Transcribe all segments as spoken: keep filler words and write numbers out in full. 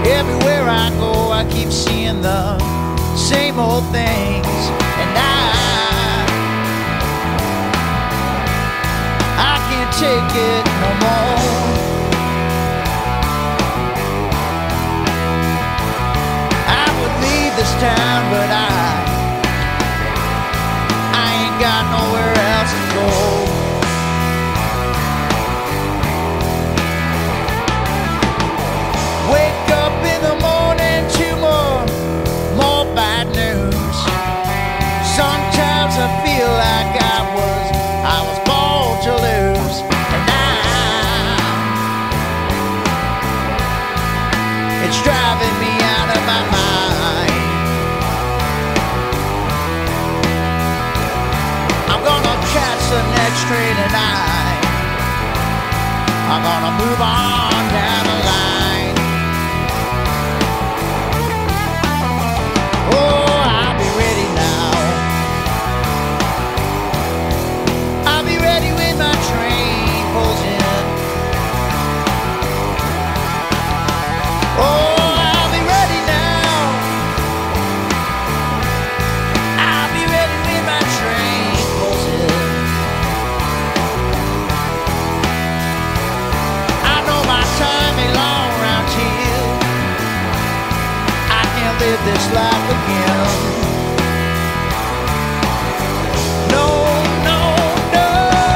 Everywhere I go, I keep seeing the same old things, and I, I can't take it no more. I would leave this town, but I, I ain't got nowhere else to go. Wake up in the morning to more, more bad news. Sometimes I feel like I was, I was born to lose. And now, it's driving me out of my mind. I'm gonna catch the next train tonight. I'm gonna move on down the line. Live this life again. No, no, no.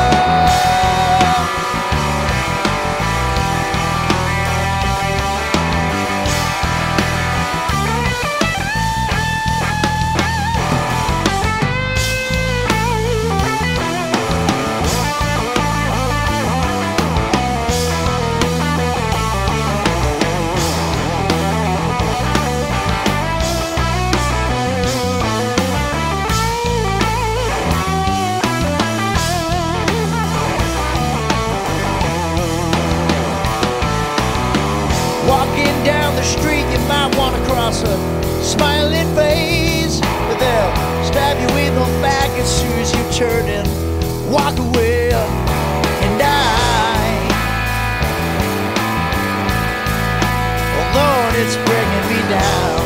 Walking down the street, you might want to cross a smiling face, but they'll stab you in the back as soon as you turn and walk away. And I, oh Lord, it's bringing me down.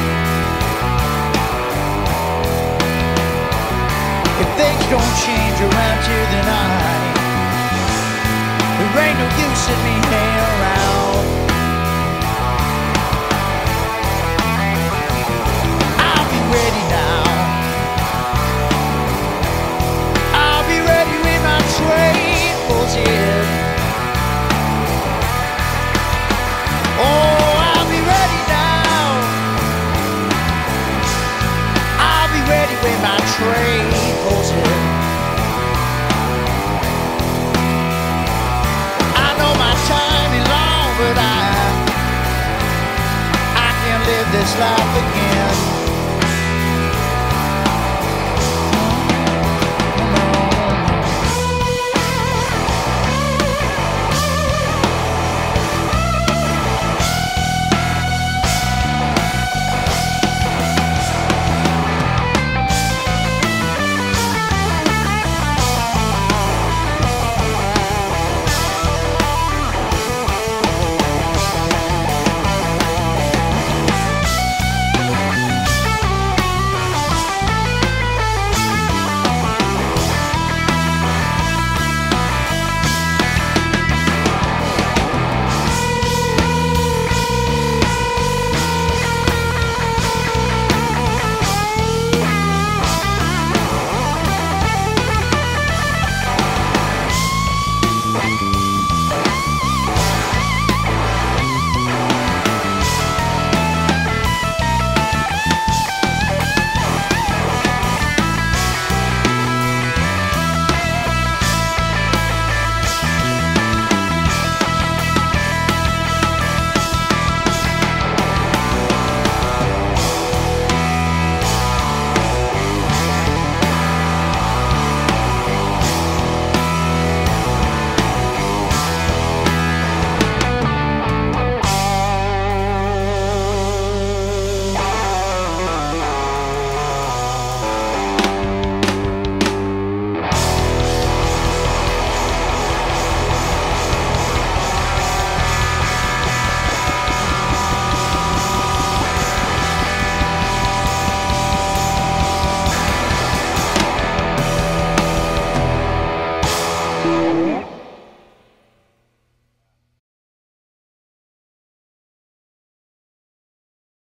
If things don't change around here, then I, there ain't no use in me hanging around. Ready now. I'll be ready when my train pulls in. Oh, I'll be ready now. I'll be ready when my train pulls in. I know my time is long, but I, I can live this life again.